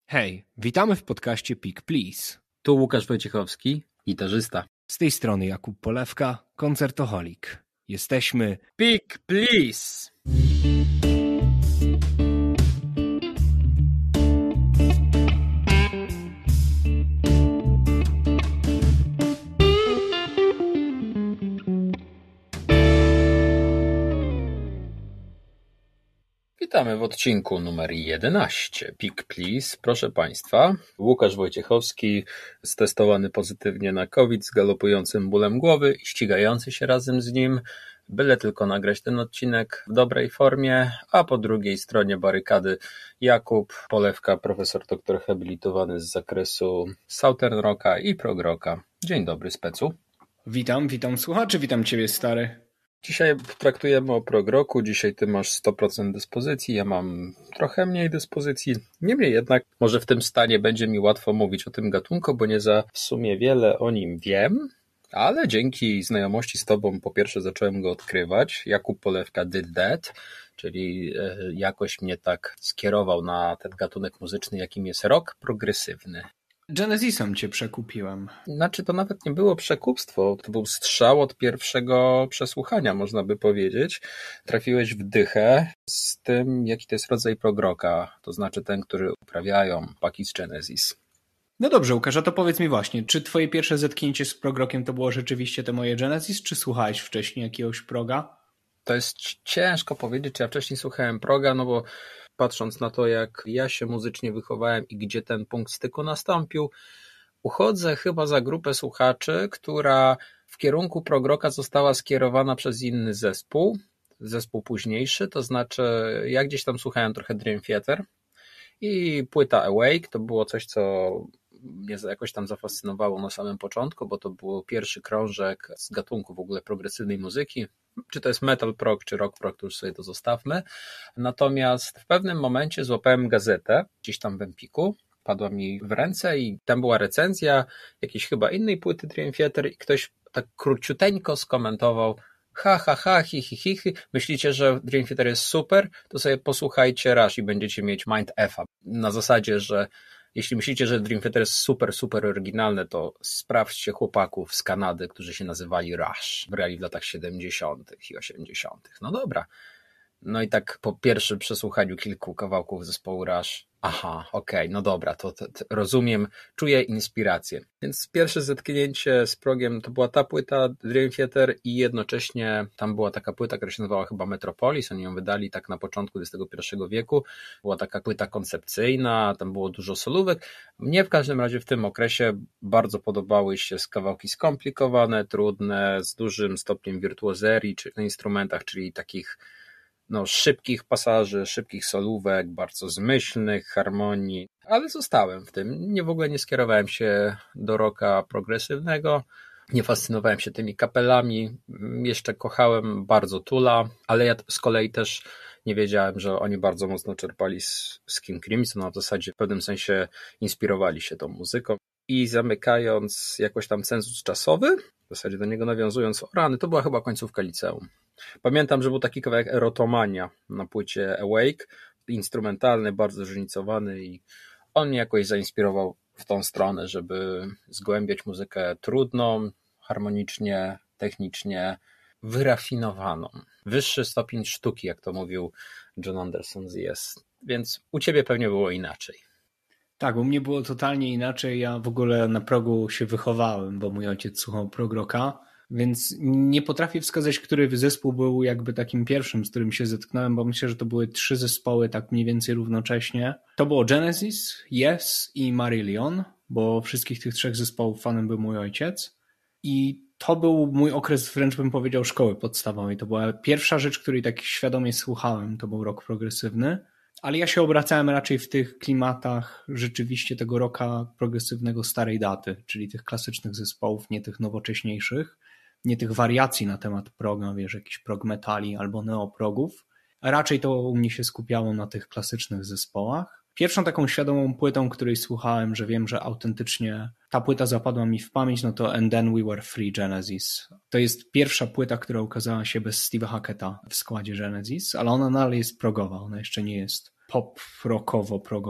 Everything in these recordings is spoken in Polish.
Hej, witamy w podcaście Pick Please. Tu Łukasz Wojciechowski, gitarzysta. Z tej strony Jakub Polewka, koncertoholik. Jesteśmy Pick Please! Witamy w odcinku numer 11. Pick Please. Proszę Państwa, Łukasz Wojciechowski, stestowany pozytywnie na COVID, z galopującym bólem głowy i ścigający się razem z nim, byle tylko nagrać ten odcinek w dobrej formie, a po drugiej stronie barykady Jakub Polewka, profesor doktor habilitowany z zakresu Southern Rocka i prog rocka. Dzień dobry, specu. Witam słuchaczy, witam Ciebie, stary. Dzisiaj traktujemy o prog rocku. Dzisiaj ty masz 100% dyspozycji, ja mam trochę mniej dyspozycji. Niemniej jednak może w tym stanie będzie mi łatwo mówić o tym gatunku, bo nie za w sumie wiele o nim wiem, ale dzięki znajomości z tobą po pierwsze zacząłem go odkrywać. Jakub Polewka did that, czyli jakoś mnie tak skierował na ten gatunek muzyczny, jakim jest rock progresywny. Genesisem Cię przekupiłem. Znaczy to nawet nie było przekupstwo, to był strzał od pierwszego przesłuchania, można by powiedzieć. Trafiłeś w dychę z tym, jaki to jest rodzaj prog rocka, to znaczy ten, który uprawiają paki z Genesis. No dobrze, Łukasz, a to powiedz mi właśnie, czy Twoje pierwsze zetknięcie z prog rockiem to było rzeczywiście te moje Genesis, czy słuchałeś wcześniej jakiegoś proga? To jest ciężko powiedzieć, czy ja wcześniej słuchałem proga, no bo patrząc na to, jak ja się muzycznie wychowałem i gdzie ten punkt styku nastąpił, uchodzę chyba za grupę słuchaczy, która w kierunku prog rocka została skierowana przez inny zespół późniejszy, to znaczy ja gdzieś tam słuchałem trochę Dream Theater i płyta Awake to było coś, co mnie jakoś tam zafascynowało na samym początku, bo to był pierwszy krążek z gatunku w ogóle progresywnej muzyki. Czy to jest metal prog, czy rock prog, to już sobie to zostawmy. Natomiast w pewnym momencie złapałem gazetę gdzieś tam w Empiku, padła mi w ręce i tam była recenzja jakiejś chyba innej płyty Dream Theater i ktoś tak króciuteńko skomentował: ha, hi. Myślicie, że Dream Theater jest super? To sobie posłuchajcie Rush i będziecie mieć Mind F-a. Na zasadzie, że jeśli myślicie, że Dream Theater jest super oryginalne, to sprawdźcie chłopaków z Kanady, którzy się nazywali Rush. Grali w latach 70. i 80. No dobra. No i tak po pierwszym przesłuchaniu kilku kawałków zespołu Rush, okej, no dobra, to rozumiem, czuję inspirację. Więc pierwsze zetknięcie z progiem to była ta płyta Dream Theater i jednocześnie tam była taka płyta, która się nazywała chyba Metropolis, oni ją wydali tak na początku XXI wieku. Była taka płyta koncepcyjna, tam było dużo solówek. Mnie w każdym razie w tym okresie bardzo podobały się kawałki skomplikowane, trudne, z dużym stopniem wirtuozerii czy na instrumentach, czyli takich szybkich pasaży, szybkich solówek, bardzo zmyślnych harmonii, ale zostałem w tym. W ogóle nie skierowałem się do rocka progresywnego, nie fascynowałem się tymi kapelami, jeszcze kochałem bardzo Tula, ale ja z kolei też nie wiedziałem, że oni bardzo mocno czerpali z King Crimson, a w zasadzie w pewnym sensie inspirowali się tą muzyką. I zamykając jakoś tam cenzus czasowy, w zasadzie do niego nawiązując, to była chyba końcówka liceum. Pamiętam, że był taki kawałek Erotomania na płycie Awake, instrumentalny, bardzo zróżnicowany i on mnie jakoś zainspirował w tą stronę, żeby zgłębiać muzykę trudną, harmonicznie, technicznie, wyrafinowaną. Wyższy stopień sztuki, jak to mówił John Anderson z Yes. Więc u ciebie pewnie było inaczej. Tak, u mnie było totalnie inaczej. Ja w ogóle na progu się wychowałem, bo mój ojciec słuchał prog rocka, więc nie potrafię wskazać, który zespół był jakby takim pierwszym, z którym się zetknąłem, bo myślę, że to były 3 zespoły tak mniej więcej równocześnie. To było Genesis, Yes i Marillion, bo wszystkich tych 3 zespołów fanem był mój ojciec. I to był mój okres, wręcz bym powiedział, szkoły podstawowej. To była pierwsza rzecz, której tak świadomie słuchałem, to był rock progresywny. Ale ja się obracałem raczej w tych klimatach rzeczywiście tego rocka progresywnego starej daty, czyli tych klasycznych zespołów, nie tych nowocześniejszych, nie tych wariacji na temat proga, jakichś prog metali albo neoprogów, a raczej to u mnie się skupiało na tych klasycznych zespołach. Pierwszą taką świadomą płytą, której słuchałem, że wiem, że autentycznie ta płyta zapadła mi w pamięć, no to And Then We Were Free Genesis. To jest pierwsza płyta, która ukazała się bez Steve'a Hacketta w składzie Genesis, ale ona nadal jest progowa, ona jeszcze nie jest pop rockowo-progowa.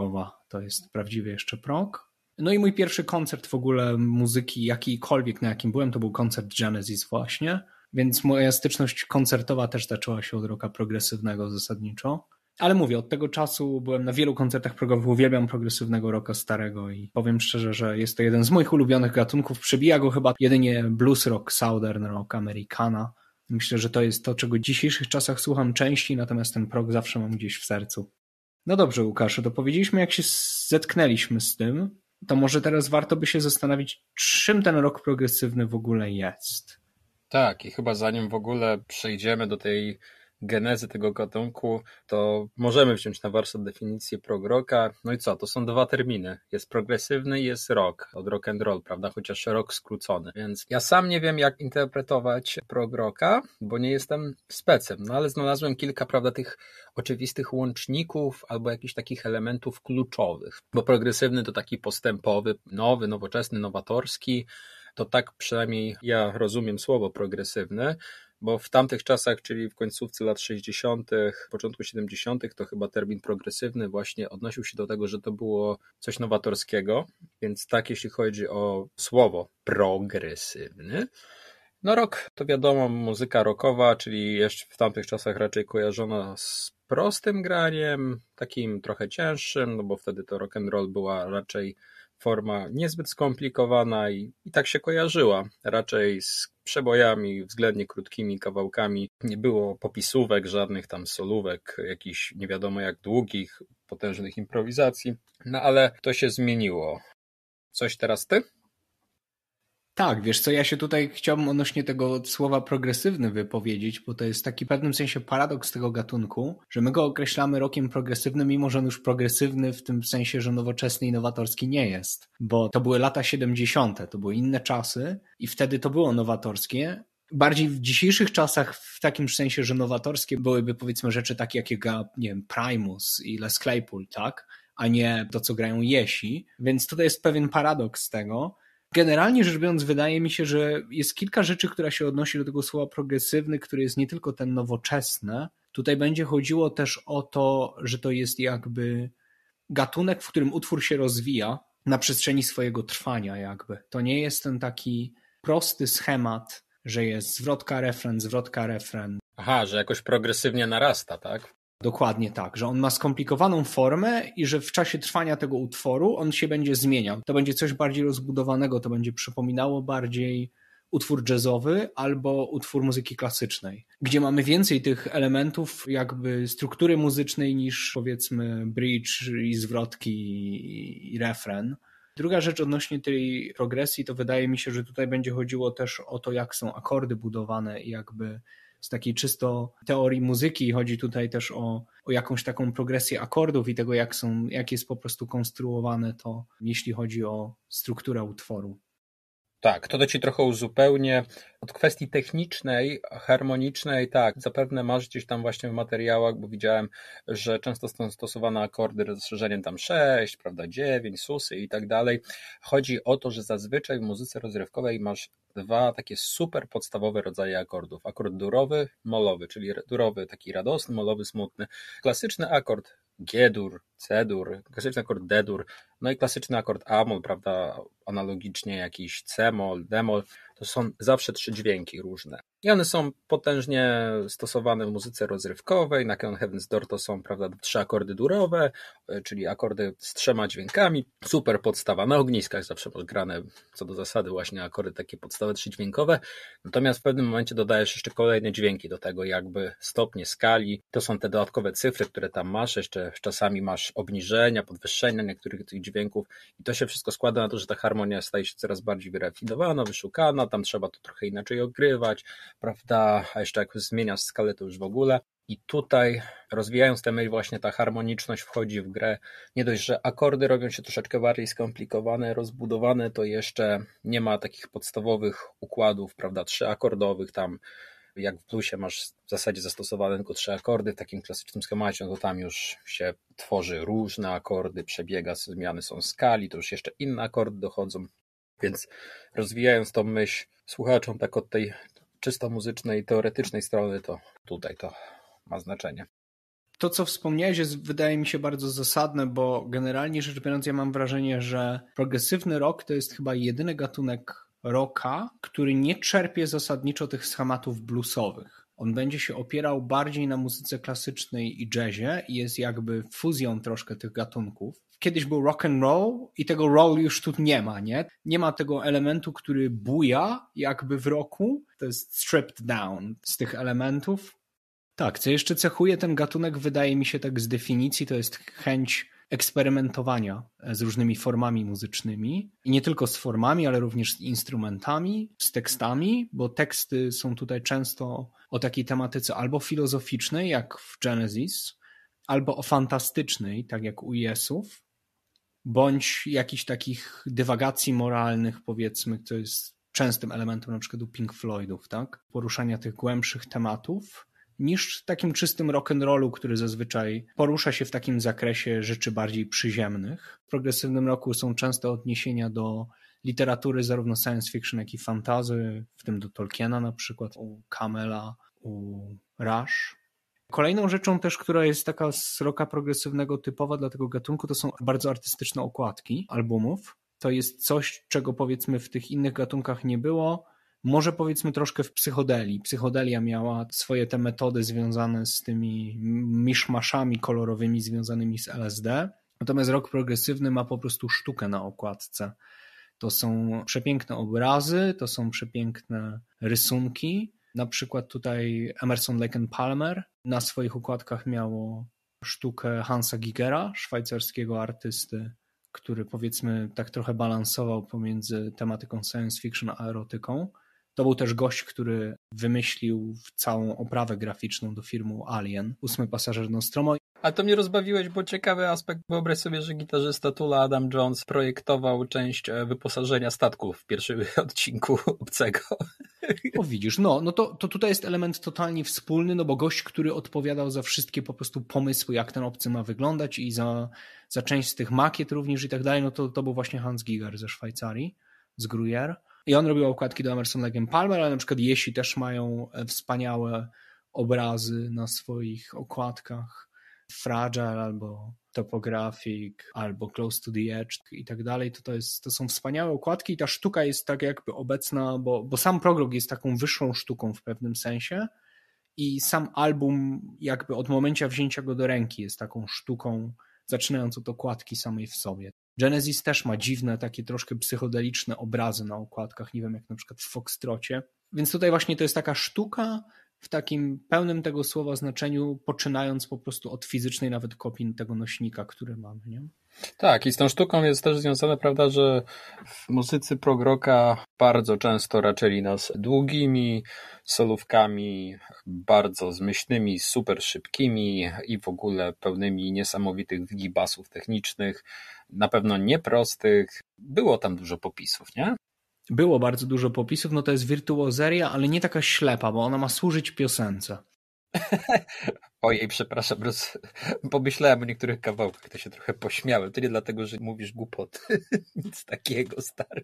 To jest prawdziwy jeszcze prog. No i mój pierwszy koncert w ogóle muzyki jakiejkolwiek, na jakim byłem, to był koncert Genesis właśnie, więc moja styczność koncertowa też zaczęła się od rocka progresywnego zasadniczo. Ale mówię, od tego czasu byłem na wielu koncertach progowych, uwielbiam progresywnego rocka starego i powiem szczerze, że jest to jeden z moich ulubionych gatunków. Przebija go chyba jedynie blues rock, southern rock, Americana. Myślę, że to jest to, czego w dzisiejszych czasach słucham częściej, natomiast ten prog zawsze mam gdzieś w sercu. No dobrze, Łukaszu, to powiedzieliśmy, jak się zetknęliśmy z tym, to może teraz warto by się zastanowić, czym ten rock progresywny w ogóle jest. Tak, i chyba zanim w ogóle przejdziemy do tej genezy tego gatunku, to możemy wziąć na warsztat definicję prog rocka. No i co? To są dwa terminy. Jest progresywny i jest rock, od rock and roll, prawda? Chociaż rock skrócony. Więc ja sam nie wiem, jak interpretować prog rocka, bo nie jestem specem, no ale znalazłem kilka, prawda, tych oczywistych łączników albo jakichś takich elementów kluczowych. Bo progresywny to taki postępowy, nowy, nowoczesny, nowatorski. To tak przynajmniej ja rozumiem słowo progresywny, bo w tamtych czasach, czyli w końcówce lat 60., początku 70., to chyba termin progresywny właśnie odnosił się do tego, że to było coś nowatorskiego, więc tak jeśli chodzi o słowo progresywny. No rock to wiadomo muzyka rockowa, czyli jeszcze w tamtych czasach raczej kojarzona z prostym graniem, takim trochę cięższym, no bo wtedy to rock and roll była raczej forma niezbyt skomplikowana i tak się kojarzyła. Raczej z przebojami, względnie krótkimi kawałkami. Nie było popisówek, żadnych tam solówek, jakichś nie wiadomo jak długich, potężnych improwizacji. No ale to się zmieniło. Coś teraz ty? Tak, wiesz co, ja się tutaj chciałbym odnośnie tego słowa progresywny wypowiedzieć, bo to jest taki w pewnym sensie paradoks tego gatunku, że my go określamy rockiem progresywnym, mimo że on już progresywny w tym sensie, że nowoczesny i nowatorski nie jest. Bo to były lata 70., to były inne czasy i wtedy to było nowatorskie. Bardziej w dzisiejszych czasach w takim sensie, że nowatorskie byłyby powiedzmy rzeczy takie jak, nie wiem, Primus i Les Claypool, tak? A nie to, co grają Jesi. Więc tutaj jest pewien paradoks tego. Generalnie rzecz biorąc, wydaje mi się, że jest kilka rzeczy, która się odnosi do tego słowa progresywny, który jest nie tylko ten nowoczesny. Tutaj będzie chodziło też o to, że to jest jakby gatunek, w którym utwór się rozwija na przestrzeni swojego trwania jakby. To nie jest ten taki prosty schemat, że jest zwrotka, refren. Aha, że jakoś progresywnie narasta, tak? Dokładnie tak, że on ma skomplikowaną formę i że w czasie trwania tego utworu on się będzie zmieniał. To będzie coś bardziej rozbudowanego, to będzie przypominało bardziej utwór jazzowy albo utwór muzyki klasycznej, gdzie mamy więcej tych elementów jakby struktury muzycznej niż powiedzmy bridge i zwrotki i refren. Druga rzecz odnośnie tej progresji, to wydaje mi się, że tutaj będzie chodziło też o to, jak są akordy budowane i jakby z takiej czysto teorii muzyki chodzi tutaj też o jakąś taką progresję akordów i tego, jak jest po prostu konstruowane to, jeśli chodzi o strukturę utworu. Tak, to ci trochę uzupełnię. Od kwestii technicznej, harmonicznej, tak, zapewne masz gdzieś tam właśnie w materiałach, bo widziałem, że często są stosowane akordy z rozszerzeniem tam 6, prawda, 9, susy i tak dalej. Chodzi o to, że zazwyczaj w muzyce rozrywkowej masz dwa takie super podstawowe rodzaje akordów. Akord durowy, molowy, czyli durowy taki radosny, molowy smutny. Klasyczny akord G-dur, C-dur, klasyczny akord D-dur, no i klasyczny akord A-moll, prawda, analogicznie jakiś C-moll, D-moll, to są zawsze trzy dźwięki różne. I one są potężnie stosowane w muzyce rozrywkowej. Na Can Heaven's Door to są, prawda, trzy akordy durowe, czyli akordy z trzema dźwiękami. Super podstawa. Na ogniskach zawsze grane co do zasady właśnie akordy takie podstawy trzydźwiękowe. Natomiast w pewnym momencie dodajesz jeszcze kolejne dźwięki do tego, jakby stopnie skali. To są te dodatkowe cyfry, które tam masz. Jeszcze czasami masz obniżenia, podwyższenia niektórych tych dźwięków i to się wszystko składa na to, że ta harmonia staje się coraz bardziej wyrafinowana, wyszukana. Tam trzeba to trochę inaczej ogrywać, prawda, a jeszcze jak zmieniasz skalę, to już w ogóle. I tutaj rozwijając tę myśl, właśnie ta harmoniczność wchodzi w grę. Nie dość, że akordy robią się troszeczkę bardziej skomplikowane, rozbudowane, to jeszcze nie ma takich podstawowych układów, prawda, trzyakordowych tam, jak w bluesie masz w zasadzie zastosowane tylko trzy akordy w takim klasycznym schemacie, no to tam już się tworzy różne akordy, przebiega, zmiany są skali, to już jeszcze inne akordy dochodzą. Więc rozwijając tą myśl słuchaczom tak od tej czysto muzycznej, teoretycznej strony, to tutaj to ma znaczenie. To, co wspomniałeś, wydaje mi się bardzo zasadne, bo generalnie rzecz biorąc ja mam wrażenie, że progresywny rock to jest chyba jedyny gatunek rocka, który nie czerpie zasadniczo tych schematów bluesowych. On będzie się opierał bardziej na muzyce klasycznej i jazzie i jest jakby fuzją troszkę tych gatunków. Kiedyś był rock and roll i tego roll już tu nie ma, nie? Nie ma tego elementu, który buja jakby w rocku. To jest stripped down z tych elementów. Tak, co jeszcze cechuje ten gatunek, wydaje mi się tak z definicji, to jest chęć eksperymentowania z różnymi formami muzycznymi. I nie tylko z formami, ale również z instrumentami, z tekstami, bo teksty są tutaj często o takiej tematyce albo filozoficznej, jak w Genesis, albo o fantastycznej, tak jak u Yesów, bądź jakichś takich dywagacji moralnych, powiedzmy, to jest częstym elementem na przykład u Pink Floydów, tak? Poruszania tych głębszych tematów, niż takim czystym rock'n'rollu, który zazwyczaj porusza się w takim zakresie rzeczy bardziej przyziemnych. W progresywnym rocku są często odniesienia do literatury zarówno science fiction, jak i fantasy, w tym do Tolkiena na przykład, u Camela, u Rush. Kolejną rzeczą też, która jest taka z rocka progresywnego typowa dla tego gatunku, to są bardzo artystyczne okładki albumów. To jest coś, czego powiedzmy w tych innych gatunkach nie było. Może powiedzmy troszkę w psychodelii. Psychodelia miała swoje te metody związane z tymi miszmaszami kolorowymi związanymi z LSD. Natomiast rock progresywny ma po prostu sztukę na okładce. To są przepiękne obrazy, to są przepiękne rysunki. Na przykład tutaj Emerson, Lake and Palmer na swoich układkach miało sztukę Hansa Gigera, szwajcarskiego artysty, który powiedzmy tak trochę balansował pomiędzy tematyką science fiction a erotyką. To był też gość, który wymyślił całą oprawę graficzną do filmu Alien, 8 pasażer Nostromo. A to mnie rozbawiłeś, bo ciekawy aspekt. Wyobraź sobie, że gitarzysta Tula Adam Jones projektował część wyposażenia statków w pierwszym odcinku Obcego. O widzisz, no to tutaj jest element totalnie wspólny, no bo gość, który odpowiadał za wszystkie po prostu pomysły, jak ten obcy ma wyglądać i za część z tych makiet również i tak dalej, no to był właśnie Hans Giger ze Szwajcarii, z Gruyère. I on robił okładki do Emerson, Lake and Palmer, ale na przykład Jesi też mają wspaniałe obrazy na swoich okładkach. Fragile albo Topographic, albo Close to the Edge i tak dalej. To są wspaniałe okładki i ta sztuka jest tak jakby obecna, bo sam prog rock jest taką wyższą sztuką w pewnym sensie i sam album jakby od momencia wzięcia go do ręki jest taką sztuką, zaczynając od okładki samej w sobie. Genesis też ma dziwne, takie troszkę psychodeliczne obrazy na okładkach, nie wiem, jak na przykład w Foxtrocie. Więc tutaj właśnie to jest taka sztuka w takim pełnym tego słowa znaczeniu, poczynając po prostu od fizycznej nawet kopii tego nośnika, który mamy, nie? Tak, i z tą sztuką jest też związane, prawda, że muzycy prog rocka bardzo często raczyli nas długimi solówkami, bardzo zmyślnymi, super szybkimi i w ogóle pełnymi niesamowitych wygibasów technicznych, na pewno nieprostych. Było tam dużo popisów, nie? Było bardzo dużo popisów, no to jest wirtuozeria, ale nie taka ślepa, bo ona ma służyć piosence. Ojej, przepraszam, pomyślałem o niektórych kawałkach, to się trochę pośmiałem. To nie dlatego, że mówisz głupoty. Nic takiego, stary.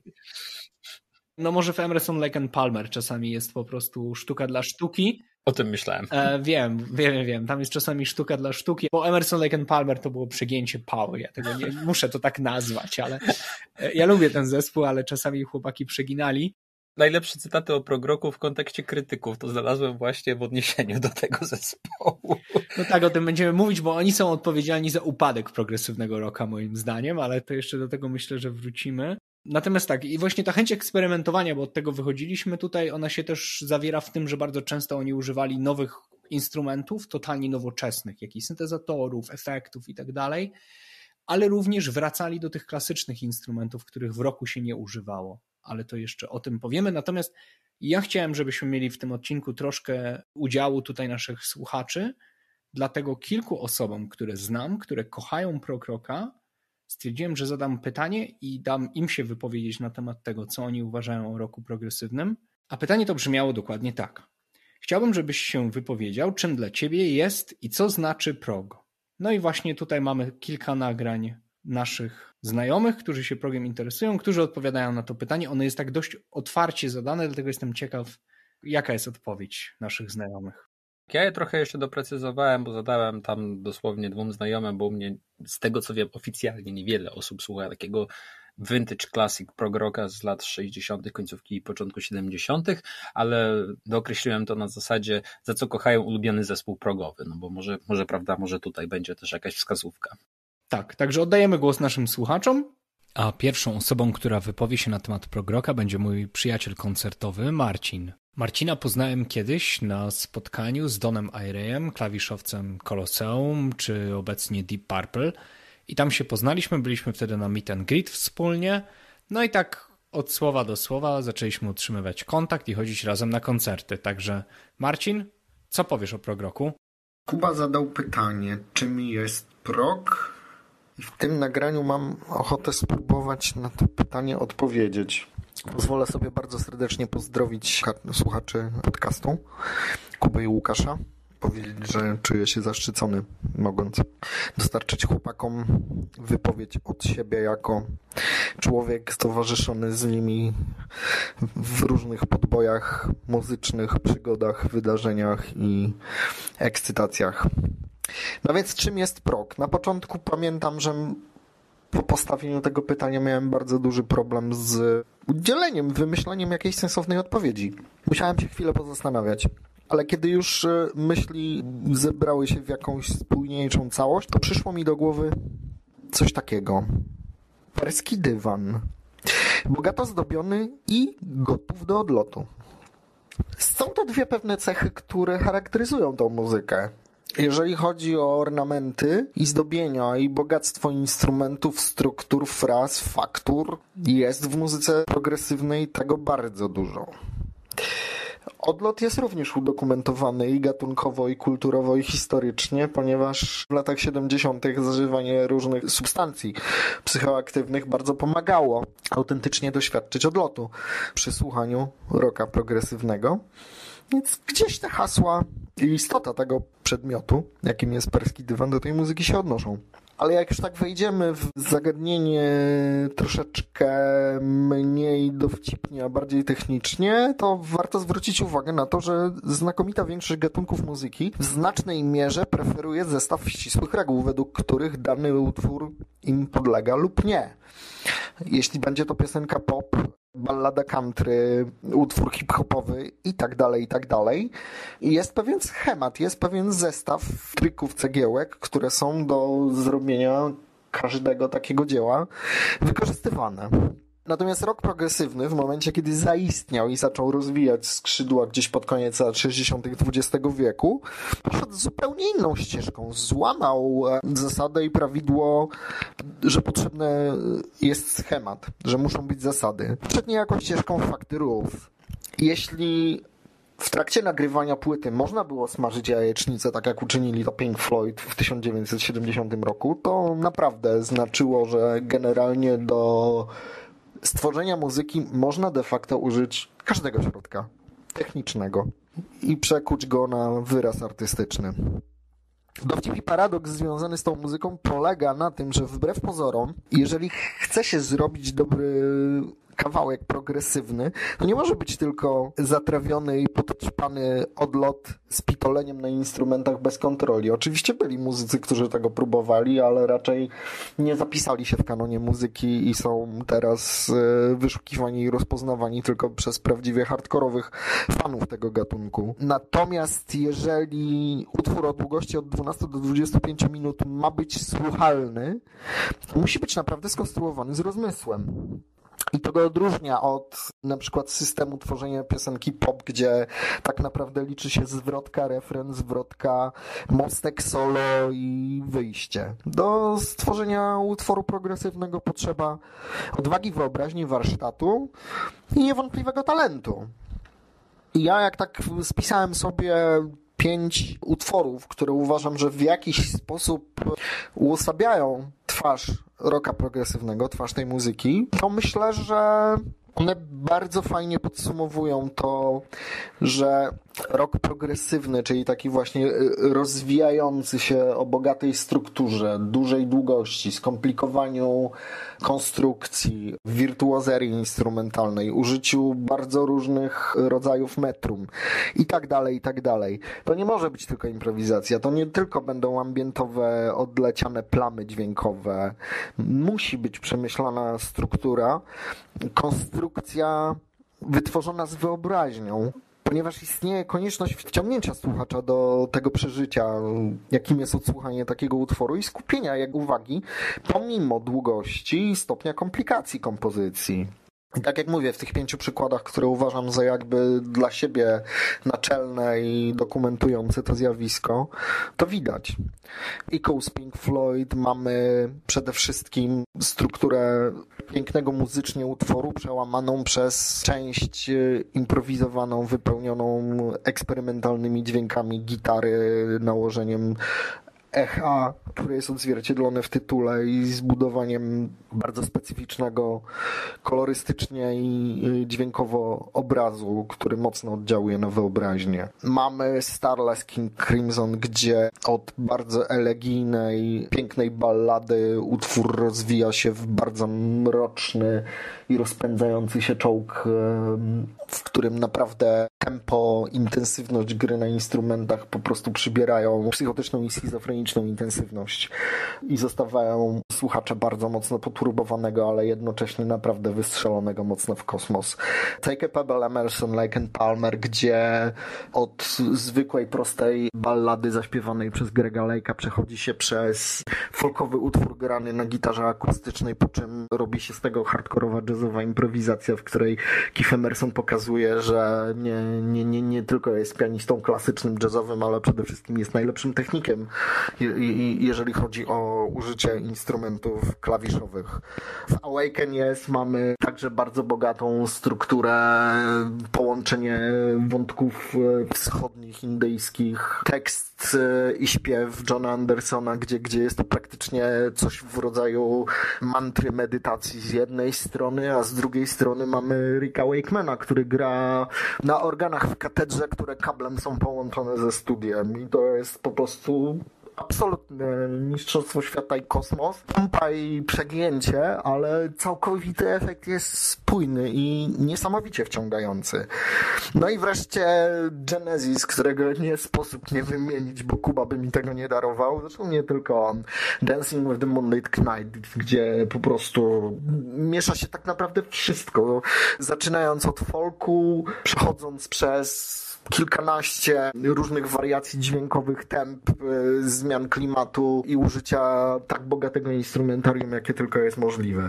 No może w Emerson, Lake and Palmer czasami jest po prostu sztuka dla sztuki. O tym myślałem. Wiem. Tam jest czasami sztuka dla sztuki, bo Emerson, Lake and Palmer to było przegięcie pały. Ja tego nie muszę to tak nazwać, ale ja lubię ten zespół, ale czasami chłopaki przeginali. Najlepsze cytaty o prog rocku w kontekście krytyków to znalazłem właśnie w odniesieniu do tego zespołu. No tak, o tym będziemy mówić, bo oni są odpowiedzialni za upadek progresywnego rocka moim zdaniem, ale to jeszcze do tego myślę, że wrócimy. Natomiast tak, i właśnie ta chęć eksperymentowania, bo od tego wychodziliśmy tutaj, ona się też zawiera w tym, że bardzo często oni używali nowych instrumentów, totalnie nowoczesnych, jakichś syntezatorów, efektów i tak dalej, ale również wracali do tych klasycznych instrumentów, których w rocku się nie używało. Ale to jeszcze o tym powiemy. Natomiast ja chciałem, żebyśmy mieli w tym odcinku troszkę udziału tutaj naszych słuchaczy, dlatego kilku osobom, które znam, które kochają prog rocka, stwierdziłem, że zadam pytanie i dam im się wypowiedzieć na temat tego, co oni uważają o rocku progresywnym. A pytanie to brzmiało dokładnie tak. Chciałbym, żebyś się wypowiedział, czym dla ciebie jest i co znaczy prog. No i właśnie tutaj mamy kilka nagrań naszych znajomych, którzy się progiem interesują, którzy odpowiadają na to pytanie. Ono jest tak dość otwarcie zadane, dlatego jestem ciekaw, jaka jest odpowiedź naszych znajomych. Ja je trochę jeszcze doprecyzowałem, bo zadałem tam dosłownie 2 znajomym, bo u mnie, z tego co wiem, oficjalnie niewiele osób słucha takiego vintage classic prog rocka z lat 60., końcówki i początku 70., ale dookreśliłem to na zasadzie, za co kochają ulubiony zespół progowy, no bo może prawda, może tutaj będzie też jakaś wskazówka. Tak, także oddajemy głos naszym słuchaczom, a pierwszą osobą, która wypowie się na temat prog rocka, będzie mój przyjaciel koncertowy Marcin. Marcina poznałem kiedyś na spotkaniu z Donem Aireyem, klawiszowcem Colosseum, czy obecnie Deep Purple. I tam się poznaliśmy, byliśmy wtedy na meet and greet wspólnie. No i tak od słowa do słowa zaczęliśmy utrzymywać kontakt i chodzić razem na koncerty. Także Marcin, co powiesz o prog rocku? Kuba zadał pytanie, czym jest prog? I w tym nagraniu mam ochotę spróbować na to pytanie odpowiedzieć. Pozwolę sobie bardzo serdecznie pozdrowić słuchaczy podcastu, Kubę i Łukasza. Powiedzieć, że czuję się zaszczycony, mogąc dostarczyć chłopakom wypowiedź od siebie jako człowiek stowarzyszony z nimi w różnych podbojach muzycznych, przygodach, wydarzeniach i ekscytacjach. No więc czym jest prog? Na początku pamiętam, że po postawieniu tego pytania miałem bardzo duży problem z udzieleniem, wymyśleniem jakiejś sensownej odpowiedzi. Musiałem się chwilę pozastanawiać. Ale kiedy już myśli zebrały się w jakąś spójniejszą całość, to przyszło mi do głowy coś takiego. Perski dywan. Bogato zdobiony i gotów do odlotu. Są to dwie pewne cechy, które charakteryzują tą muzykę. Jeżeli chodzi o ornamenty i zdobienia i bogactwo instrumentów, struktur, fraz, faktur, jest w muzyce progresywnej tego bardzo dużo. Odlot jest również udokumentowany i gatunkowo, i kulturowo, i historycznie, ponieważ w latach 70. zażywanie różnych substancji psychoaktywnych bardzo pomagało autentycznie doświadczyć odlotu przy słuchaniu rocka progresywnego. Więc gdzieś te hasła i istota tego przedmiotu, jakim jest perski dywan, do tej muzyki się odnoszą. Ale jak już tak wejdziemy w zagadnienie troszeczkę mniej dowcipnie, a bardziej technicznie, to warto zwrócić uwagę na to, że znakomita większość gatunków muzyki w znacznej mierze preferuje zestaw ścisłych reguł, według których dany utwór im podlega lub nie. Jeśli będzie to piosenka pop, ballada country, utwór hip-hopowy i tak dalej, jest pewien schemat, jest pewien zestaw trików, cegiełek, które są do zrobienia każdego takiego dzieła wykorzystywane. Natomiast rock progresywny w momencie, kiedy zaistniał i zaczął rozwijać skrzydła gdzieś pod koniec lat 60. XX wieku, poszedł zupełnie inną ścieżką. Złamał zasadę i prawidło, że potrzebny jest schemat, że muszą być zasady. Przed niejako ścieżką fakty rules. Jeśli w trakcie nagrywania płyty można było smażyć jajecznicę, tak jak uczynili to Pink Floyd w 1970 roku, to naprawdę znaczyło, że generalnie do stworzenia muzyki można de facto użyć każdego środka technicznego i przekuć go na wyraz artystyczny. Dowcip i paradoks związany z tą muzyką polega na tym, że wbrew pozorom, jeżeli chce się zrobić dobry kawałek progresywny, to nie może być tylko zatrawiony i podćpany odlot z pitoleniem na instrumentach bez kontroli. Oczywiście byli muzycy, którzy tego próbowali, ale raczej nie zapisali się w kanonie muzyki i są teraz wyszukiwani i rozpoznawani tylko przez prawdziwie hardkorowych fanów tego gatunku. Natomiast jeżeli utwór o długości od 12 do 25 minut ma być słuchalny, to musi być naprawdę skonstruowany z rozmysłem. I to go odróżnia od na przykład systemu tworzenia piosenki pop, gdzie tak naprawdę liczy się zwrotka, refren, zwrotka, mostek solo i wyjście. Do stworzenia utworu progresywnego potrzeba odwagi, wyobraźni, warsztatu i niewątpliwego talentu. I ja jak tak spisałem sobie 5 utworów, które uważam, że w jakiś sposób uosabiają twarz rocka progresywnego, twarz tej muzyki, to myślę, że one bardzo fajnie podsumowują to, że rock progresywny, czyli taki właśnie rozwijający się o bogatej strukturze, dużej długości, skomplikowaniu konstrukcji, wirtuozerii instrumentalnej, użyciu bardzo różnych rodzajów metrum i tak dalej, i tak dalej. To nie może być tylko improwizacja, to nie tylko będą ambientowe, odleciane plamy dźwiękowe. Musi być przemyślana struktura, konstrukcja wytworzona z wyobraźnią, ponieważ istnieje konieczność wciągnięcia słuchacza do tego przeżycia, jakim jest odsłuchanie takiego utworu i skupienia uwagi pomimo długości i stopnia komplikacji kompozycji. I tak jak mówię, w tych 5 przykładach, które uważam za jakby dla siebie naczelne i dokumentujące to zjawisko, to widać. Echoes Pink Floyd mamy przede wszystkim strukturę pięknego muzycznie utworu przełamaną przez część improwizowaną, wypełnioną eksperymentalnymi dźwiękami gitary, nałożeniem echa, które jest odzwierciedlone w tytule i zbudowaniem bardzo specyficznego kolorystycznie i dźwiękowo obrazu, który mocno oddziałuje na wyobraźnię. Mamy Starless King Crimson, gdzie od bardzo elegijnej, pięknej ballady utwór rozwija się w bardzo mroczny i rozpędzający się czołg, w którym naprawdę tempo, intensywność gry na instrumentach po prostu przybierają psychotyczną i schizofreniczną intensywność i zostawiają słuchacza bardzo mocno poturbowanego, ale jednocześnie naprawdę wystrzelonego mocno w kosmos. Take a Pebble, Emerson, Lake and Palmer, gdzie od zwykłej, prostej ballady zaśpiewanej przez Grega Lake'a przechodzi się przez folkowy utwór grany na gitarze akustycznej, po czym robi się z tego hardkorowa jazzowa improwizacja, w której Keith Emerson pokazuje, że nie tylko jest pianistą klasycznym, jazzowym, ale przede wszystkim jest najlepszym technikiem, jeżeli chodzi o użycie instrumentów klawiszowych. W Awaken mamy także bardzo bogatą strukturę, połączenie wątków wschodnich, indyjskich, tekst i śpiew Johna Andersona, gdzie jest to praktycznie coś w rodzaju mantry medytacji z jednej strony, a z drugiej strony mamy Ricka Wakemana, który gra na organach w katedrze, które kablem są połączone ze studiem i to jest po prostu absolutne mistrzostwo świata i kosmos. Pompa i przegięcie, ale całkowity efekt jest spójny i niesamowicie wciągający. No i wreszcie Genesis, którego nie sposób nie wymienić, bo Kuba by mi tego nie darował. Zresztą nie tylko on. Dancing with the Moonlit Knight, gdzie po prostu miesza się tak naprawdę wszystko. Zaczynając od folku, przechodząc przez kilkanaście różnych wariacji dźwiękowych, temp, zmian klimatu i użycia tak bogatego instrumentarium, jakie tylko jest możliwe.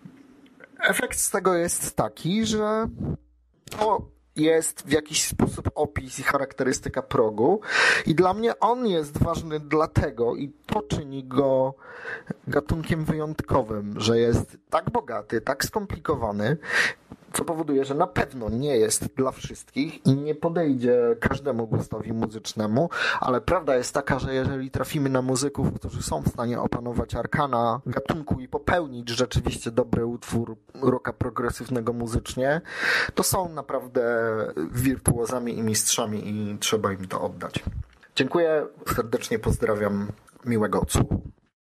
Efekt z tego jest taki, że to jest w jakiś sposób opis i charakterystyka progu i dla mnie on jest ważny dlatego i to czyni go gatunkiem wyjątkowym, że jest tak bogaty, tak skomplikowany, co powoduje, że na pewno nie jest dla wszystkich i nie podejdzie każdemu gustowi muzycznemu, ale prawda jest taka, że jeżeli trafimy na muzyków, którzy są w stanie opanować arkana gatunku i popełnić rzeczywiście dobry utwór rocka progresywnego muzycznie, to są naprawdę wirtuozami i mistrzami i trzeba im to oddać. Dziękuję, serdecznie pozdrawiam, miłego odsłuchu.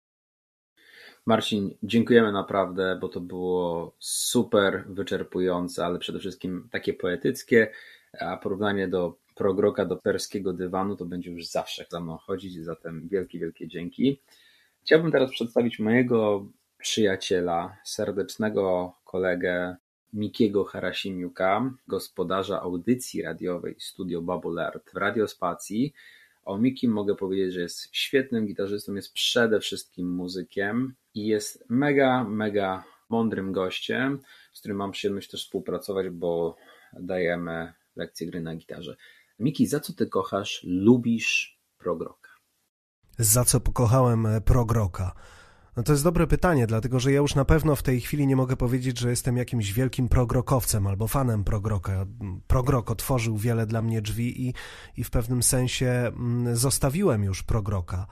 Marcin, dziękujemy naprawdę, bo to było super wyczerpujące, ale przede wszystkim takie poetyckie, a porównanie do prog rocka, do perskiego dywanu to będzie już zawsze za mną chodzić, zatem wielkie, wielkie dzięki. Chciałbym teraz przedstawić mojego przyjaciela, serdecznego kolegę Mikiego Harasimiuka, gospodarza audycji radiowej Studio Bubble Art w Radiospacji. O Mikim mogę powiedzieć, że jest świetnym gitarzystą, jest przede wszystkim muzykiem i jest mega, mega mądrym gościem, z którym mam przyjemność też współpracować, bo dajemy lekcje gry na gitarze. Miki, za co ty kochasz, lubisz prog rocka? Za co pokochałem prog rocka? No to jest dobre pytanie, dlatego że ja już na pewno w tej chwili nie mogę powiedzieć, że jestem jakimś wielkim prog rockowcem albo fanem prog rocka. Prog rock otworzył wiele dla mnie drzwi i w pewnym sensie zostawiłem już prog rocka.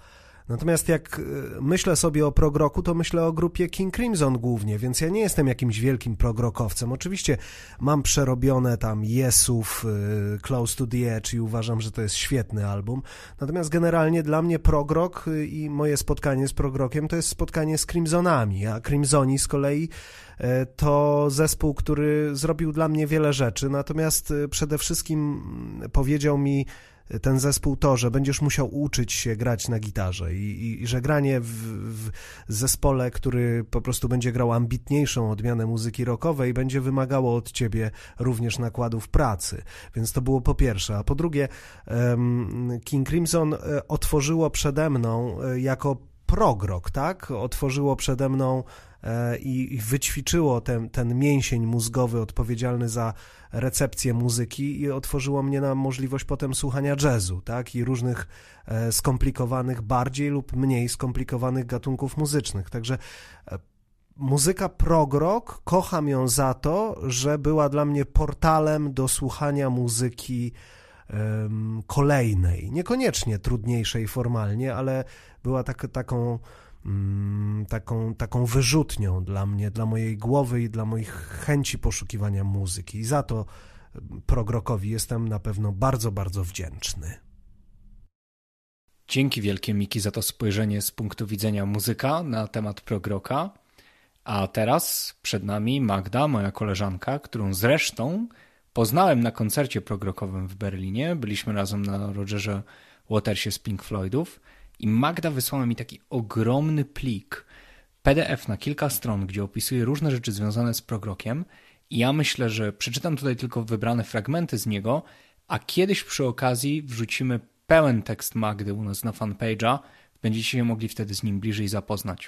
Natomiast jak myślę sobie o prog rocku, to myślę o grupie King Crimson głównie, więc ja nie jestem jakimś wielkim prog rockowcem. Oczywiście mam przerobione tam Yesów, Close to the Edge i uważam, że to jest świetny album. Natomiast generalnie dla mnie prog rock i moje spotkanie z prog rockiem to jest spotkanie z Crimsonami, a Crimsoni z kolei to zespół, który zrobił dla mnie wiele rzeczy, natomiast przede wszystkim powiedział mi ten zespół to, że będziesz musiał uczyć się grać na gitarze i że granie w zespole, który po prostu będzie grał ambitniejszą odmianę muzyki rockowej, będzie wymagało od ciebie również nakładów pracy. Więc to było po pierwsze. A po drugie, King Crimson otworzyło przede mną jako prog rock, tak? Otworzyło przede mną i wyćwiczyło ten mięsień mózgowy odpowiedzialny za recepcję muzyki i otworzyło mnie na możliwość potem słuchania jazzu, tak? I różnych skomplikowanych, bardziej lub mniej skomplikowanych gatunków muzycznych. Także muzyka prog rock, kocham ją za to, że była dla mnie portalem do słuchania muzyki kolejnej, niekoniecznie trudniejszej formalnie, ale była taką wyrzutnią dla mnie, dla mojej głowy i dla moich chęci poszukiwania muzyki. I za to prog rockowi jestem na pewno bardzo, bardzo wdzięczny. Dzięki wielkie, Miki, za to spojrzenie z punktu widzenia muzyka na temat prog rocka. A teraz przed nami Magda, moja koleżanka, którą zresztą poznałem na koncercie prog rockowym w Berlinie. Byliśmy razem na Rogerze Watersie z Pink Floydów. I Magda wysłała mi taki ogromny plik, PDF na kilka stron, gdzie opisuje różne rzeczy związane z prog rockiem i ja myślę, że przeczytam tutaj tylko wybrane fragmenty z niego, a kiedyś przy okazji wrzucimy pełen tekst Magdy u nas na fanpage'a, będziecie się mogli wtedy z nim bliżej zapoznać.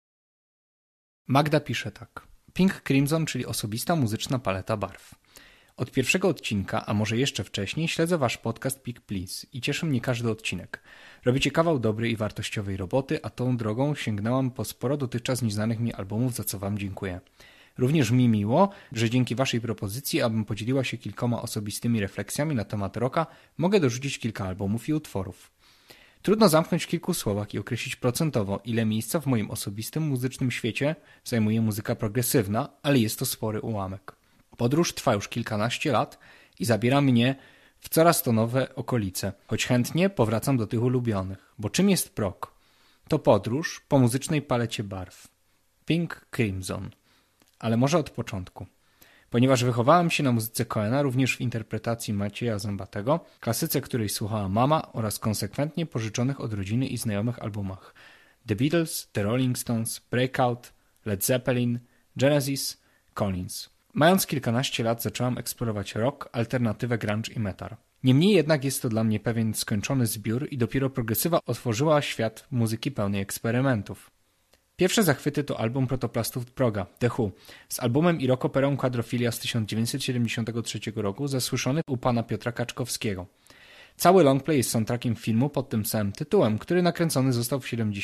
Magda pisze tak. Pink Crimson, czyli osobista muzyczna paleta barw. Od pierwszego odcinka, a może jeszcze wcześniej, śledzę wasz podcast Pick Please i cieszy mnie każdy odcinek. Robicie kawał dobrej i wartościowej roboty, a tą drogą sięgnęłam po sporo dotychczas nieznanych mi albumów, za co wam dziękuję. Również mi miło, że dzięki waszej propozycji, abym podzieliła się kilkoma osobistymi refleksjami na temat rocka, mogę dorzucić kilka albumów i utworów. Trudno zamknąć w kilku słowach i określić procentowo, ile miejsca w moim osobistym muzycznym świecie zajmuje muzyka progresywna, ale jest to spory ułamek. Podróż trwa już kilkanaście lat i zabiera mnie w coraz to nowe okolice, choć chętnie powracam do tych ulubionych. Bo czym jest prog? To podróż po muzycznej palecie barw. Pink Crimson. Ale może od początku. Ponieważ wychowałem się na muzyce Cohena, również w interpretacji Macieja Zębatego, klasyce, której słuchała mama oraz konsekwentnie pożyczonych od rodziny i znajomych albumach The Beatles, The Rolling Stones, Breakout, Led Zeppelin, Genesis, Collins. Mając kilkanaście lat zacząłem eksplorować rock, alternatywę, grunge i metal. Niemniej jednak jest to dla mnie pewien skończony zbiór i dopiero progresywa otworzyła świat muzyki pełnej eksperymentów. Pierwsze zachwyty to album protoplastów proga, The Who, z albumem i rockoperą Quadrofilia z 1973 roku, zasłyszony u pana Piotra Kaczkowskiego. Cały longplay jest soundtrackiem filmu pod tym samym tytułem, który nakręcony został w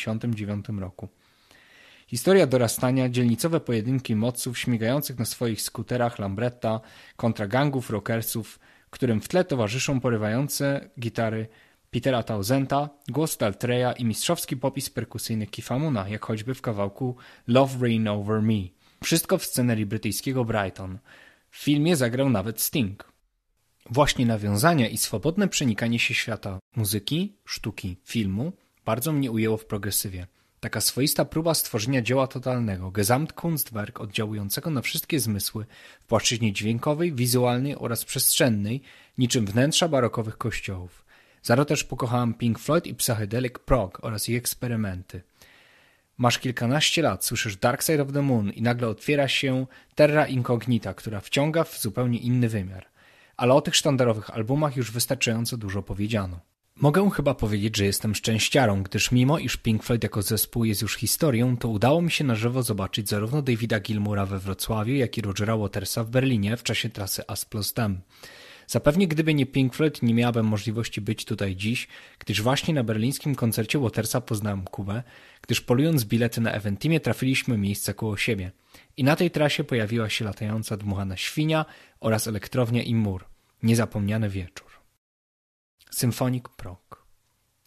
1979 roku. Historia dorastania, dzielnicowe pojedynki moców śmigających na swoich skuterach Lambretta kontra gangów rockersów, którym w tle towarzyszą porywające gitary Petera Townsenda, głos Daltreya i mistrzowski popis perkusyjny Keitha Moona, jak choćby w kawałku Love Reign Over Me. Wszystko w scenerii brytyjskiego Brighton. W filmie zagrał nawet Sting. Właśnie nawiązania i swobodne przenikanie się świata muzyki, sztuki, filmu bardzo mnie ujęło w progresywie. Taka swoista próba stworzenia dzieła totalnego, Gesamtkunstwerk oddziałującego na wszystkie zmysły w płaszczyźnie dźwiękowej, wizualnej oraz przestrzennej, niczym wnętrza barokowych kościołów. Za to też pokochałam Pink Floyd i Psychedelic Prog oraz ich eksperymenty. Masz kilkanaście lat, słyszysz Dark Side of the Moon i nagle otwiera się Terra Incognita, która wciąga w zupełnie inny wymiar. Ale o tych sztandarowych albumach już wystarczająco dużo powiedziano. Mogę chyba powiedzieć, że jestem szczęściarą, gdyż mimo iż Pink Floyd jako zespół jest już historią, to udało mi się na żywo zobaczyć zarówno Davida Gilmoura we Wrocławiu, jak i Rogera Watersa w Berlinie w czasie trasy As Plus Them. Zapewne gdyby nie Pink Floyd, nie miałabym możliwości być tutaj dziś, gdyż właśnie na berlińskim koncercie Watersa poznałem Kubę, gdyż polując bilety na Eventimie trafiliśmy miejsce koło siebie. I na tej trasie pojawiła się latająca dmuchana świnia oraz elektrownia i mur. Niezapomniany wieczór. Symphonic Prog.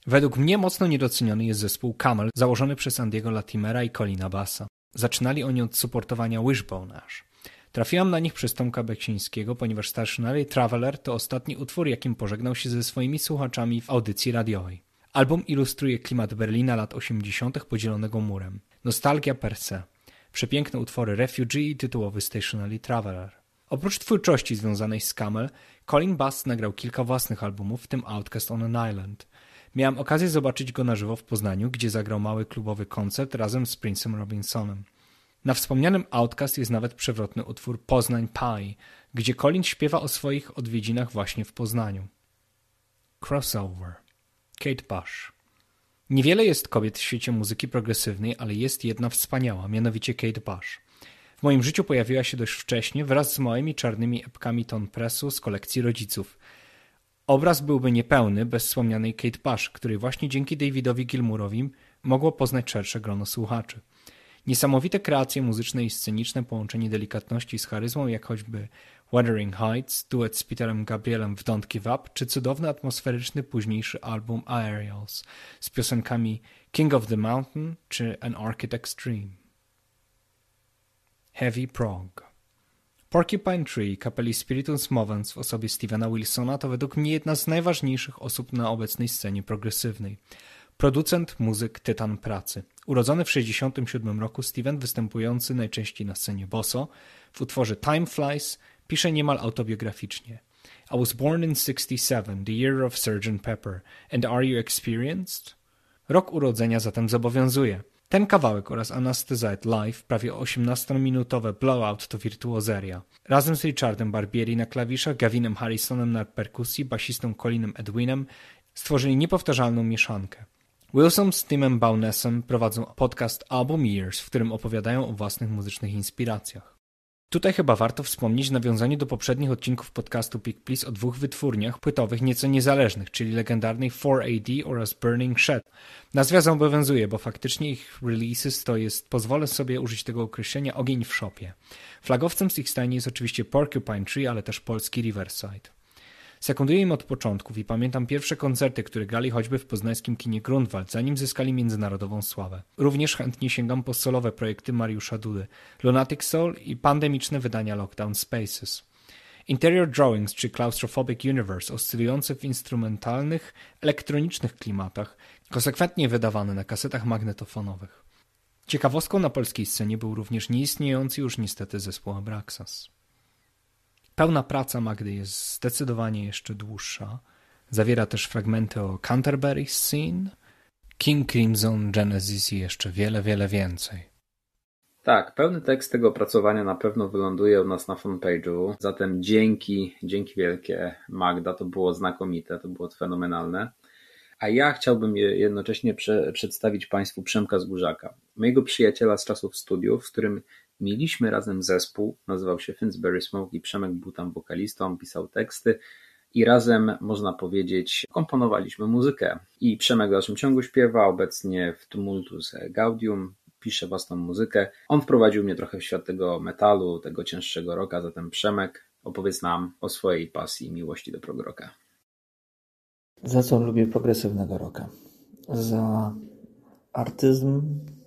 Według mnie mocno niedoceniony jest zespół Camel, założony przez Andiego Latimera i Colina Bassa. Zaczynali oni od supportowania Wishbone Ash. Trafiłam na nich przez Tomka Beksińskiego, ponieważ Stationary Traveler to ostatni utwór, jakim pożegnał się ze swoimi słuchaczami w audycji radiowej. Album ilustruje klimat Berlina lat 80. podzielonego murem. Nostalgia per se. Przepiękne utwory Refugee i tytułowy Stationary Traveler. Oprócz twórczości związanej z Camel, Colin Bass nagrał kilka własnych albumów, w tym Outcast on an Island. Miałem okazję zobaczyć go na żywo w Poznaniu, gdzie zagrał mały klubowy koncert razem z Prince'em Robinsonem. Na wspomnianym Outcast jest nawet przewrotny utwór Poznań Pie, gdzie Colin śpiewa o swoich odwiedzinach właśnie w Poznaniu. Crossover. Kate Bush. Niewiele jest kobiet w świecie muzyki progresywnej, ale jest jedna wspaniała, mianowicie Kate Bush. W moim życiu pojawiła się dość wcześnie wraz z małymi czarnymi epkami Ton Pressu z kolekcji rodziców. Obraz byłby niepełny bez wspomnianej Kate Bush, której właśnie dzięki Davidowi Gilmourowi mogło poznać szersze grono słuchaczy. Niesamowite kreacje muzyczne i sceniczne, połączenie delikatności z charyzmą, jak choćby Wuthering Heights, duet z Peterem Gabrielem w Don't Give Up, czy cudowny atmosferyczny późniejszy album Aerials z piosenkami King of the Mountain czy An Architect's Dream. Heavy Prog. Porcupine Tree kapeli Spiritus Movens w osobie Stevena Wilsona to według mnie jedna z najważniejszych osób na obecnej scenie progresywnej. Producent, muzyk, tytan pracy. Urodzony w 1967 roku, Steven, występujący najczęściej na scenie boso, w utworze Time Flies pisze niemal autobiograficznie. I was born in 67, the year of Sgt. Pepper, and are you experienced? Rok urodzenia zatem zobowiązuje. Ten kawałek oraz Anesthesized Live, prawie 18-minutowe Blowout to wirtuozeria. Razem z Richardem Barbieri na klawiszach, Gavinem Harrisonem na perkusji, basistą Colinem Edwinem stworzyli niepowtarzalną mieszankę. Wilson z Timem Bownessem prowadzą podcast Album Years, w którym opowiadają o własnych muzycznych inspiracjach. Tutaj chyba warto wspomnieć w nawiązaniu do poprzednich odcinków podcastu Pick Please o dwóch wytwórniach płytowych nieco niezależnych, czyli legendarnej 4AD oraz Burning Shed. Nazwa zobowiązuje, bo faktycznie ich releases to jest, pozwolę sobie użyć tego określenia, ogień w szopie. Flagowcem z ich stajni jest oczywiście Porcupine Tree, ale też polski Riverside. Sekunduję im od początków i pamiętam pierwsze koncerty, które grali choćby w poznańskim kinie Grunwald, zanim zyskali międzynarodową sławę. Również chętnie sięgam po solowe projekty Mariusza Dudy, Lunatic Soul i pandemiczne wydania Lockdown Spaces. Interior Drawings czy Claustrophobic Universe, oscylujące w instrumentalnych, elektronicznych klimatach, konsekwentnie wydawane na kasetach magnetofonowych. Ciekawostką na polskiej scenie był również nieistniejący już niestety zespół Abraxas. Pełna praca Magdy jest zdecydowanie jeszcze dłuższa. Zawiera też fragmenty o Canterbury Scene, King Crimson, Genesis i jeszcze wiele, wiele więcej. Tak, pełny tekst tego opracowania na pewno wyląduje u nas na fanpage'u. Zatem dzięki wielkie Magda, to było znakomite, to było fenomenalne. A ja chciałbym jednocześnie przedstawić Państwu Przemka Zgórzaka, mojego przyjaciela z czasów studiów, z którym mieliśmy razem zespół, nazywał się Finsbury Smoke i Przemek był tam wokalistą, pisał teksty i razem, można powiedzieć, komponowaliśmy muzykę. I Przemek w dalszym ciągu śpiewa, obecnie w Tumultus Gaudium, pisze własną muzykę. On wprowadził mnie trochę w świat tego metalu, tego cięższego rocka, zatem Przemek, opowiedz nam o swojej pasji i miłości do prog rocka. Za co lubię progresywnego rocka? Za artyzm,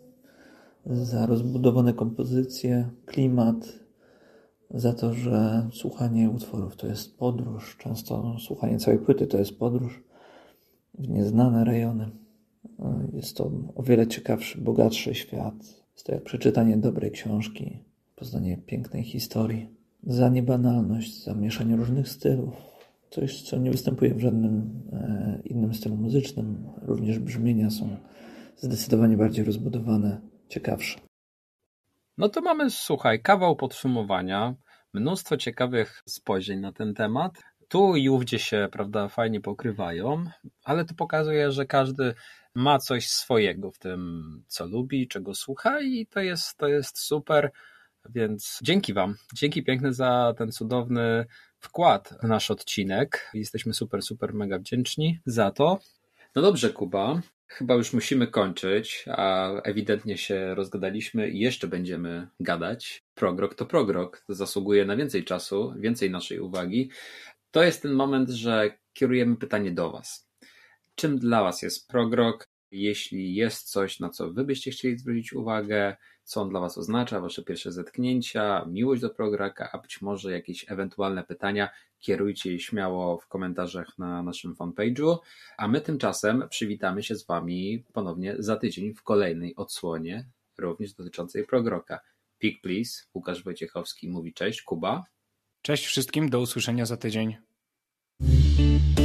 za rozbudowane kompozycje, klimat, za to, że słuchanie utworów to jest podróż, często słuchanie całej płyty to jest podróż w nieznane rejony. Jest to o wiele ciekawszy, bogatszy świat. Jest to jak przeczytanie dobrej książki, poznanie pięknej historii. Za niebanalność, za mieszanie różnych stylów. Coś, co nie występuje w żadnym innym stylu muzycznym. Również brzmienia są zdecydowanie bardziej rozbudowane, ciekawsze. No to mamy, słuchaj, kawał podsumowania, mnóstwo ciekawych spojrzeń na ten temat. Tu i ówdzie się, prawda, fajnie pokrywają, ale to pokazuje, że każdy ma coś swojego w tym, co lubi, czego słucha i to jest super, więc dzięki Wam. Dzięki piękne za ten cudowny wkład w nasz odcinek. Jesteśmy super mega wdzięczni za to. No dobrze, Kuba, chyba już musimy kończyć, a ewidentnie się rozgadaliśmy i jeszcze będziemy gadać. Prog rock to prog rock, to zasługuje na więcej czasu, więcej naszej uwagi. To jest ten moment, że kierujemy pytanie do Was. czym dla Was jest prog rock, jeśli jest coś, na co Wy byście chcieli zwrócić uwagę, co on dla Was oznacza, Wasze pierwsze zetknięcia, miłość do prog rocka, a być może jakieś ewentualne pytania, kierujcie je śmiało w komentarzach na naszym fanpage'u, a my tymczasem przywitamy się z Wami ponownie za tydzień w kolejnej odsłonie, również dotyczącej prog rocka. Pick Please, Łukasz Wojciechowski mówi cześć, Kuba. Cześć wszystkim, do usłyszenia za tydzień.